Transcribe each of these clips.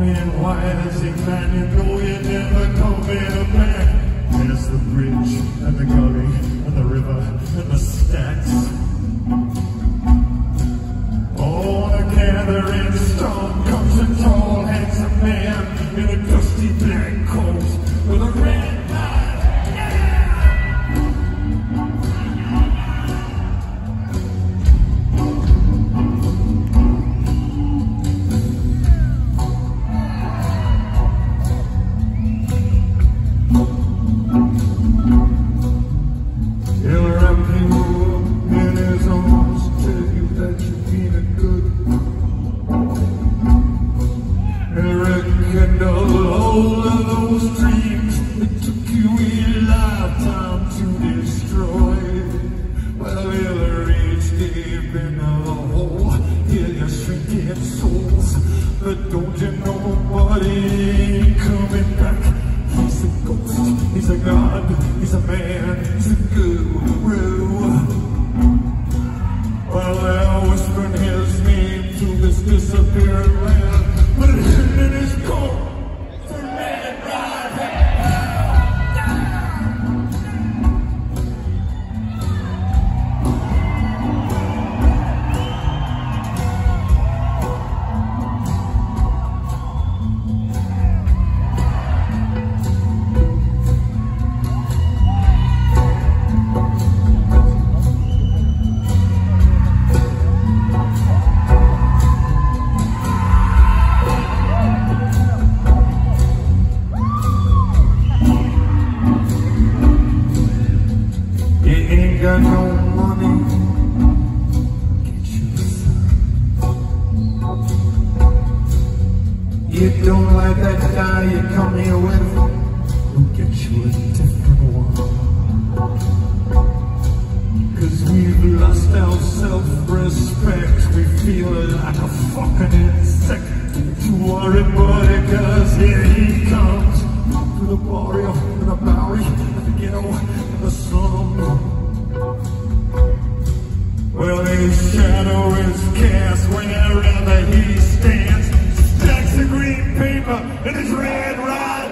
man, why is he man? You know you never come in a man. There's the bridge, and the gully, and the river, and the stacks. On a gathering storm comes a tall, handsome man in a dusty black coat with a red light. He'll wrap you up in his arms, tell you that you're feeling good. He'll rekindle all of those dreams that took you a lifetime to destroy. Well, he'll reach deep into the hole, heal your shrinking souls. But don't you know, buddy, ain't coming back. He's a ghost, he's a god, he's a man, he's a guru. Well, they're whispering his name to this disappearing land, but hidden in his coat, it's a red right hand. Got no money, get you a son. You don't like that guy you come here with, we'll get you a different one. Cause we've lost our self-respect, we feel like a fucking insect. Don't worry, buddy, cause here he comes, to the barrio, and the Bowery, and the ghetto, and the slum. Well, his shadow is cast wherever he stands. Stacks of green paper and his red rod.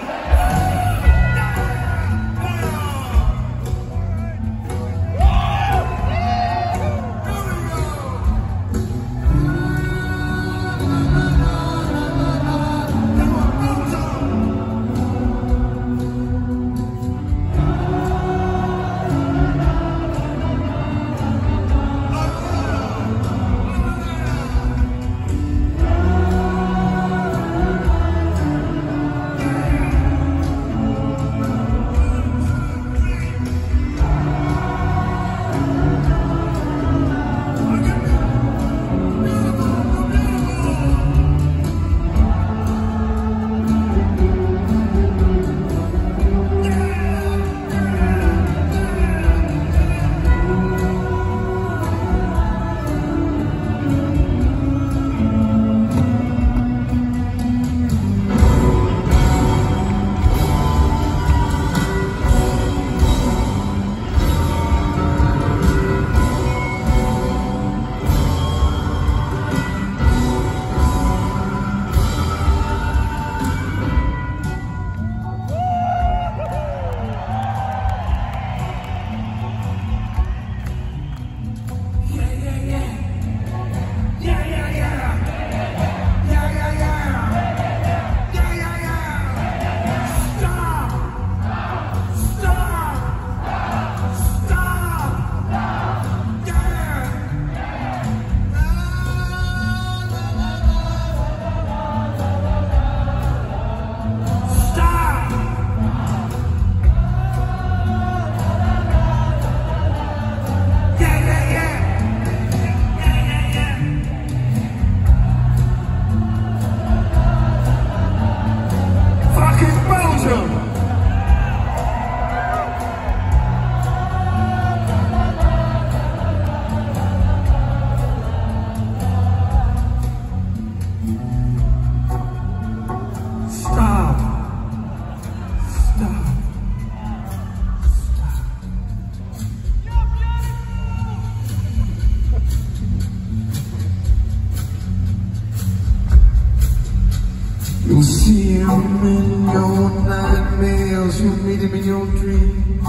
You'll see him in your nightmares, you'll meet him in your dreams.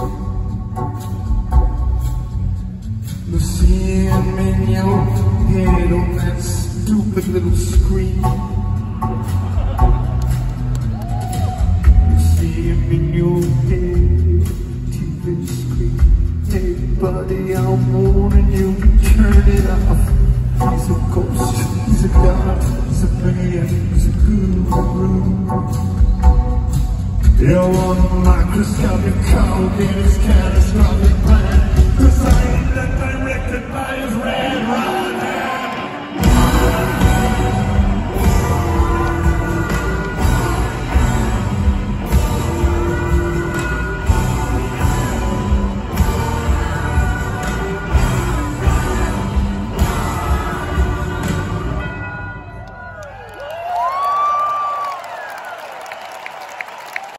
You'll see him in your head on that stupid little screen. You'll see him in your head, TV screen. Hey buddy, I'm warning you, turn it off. He's a ghost, he's a god, he's a man, he's a guru. You're on a microscopic cold, it is catastrophic.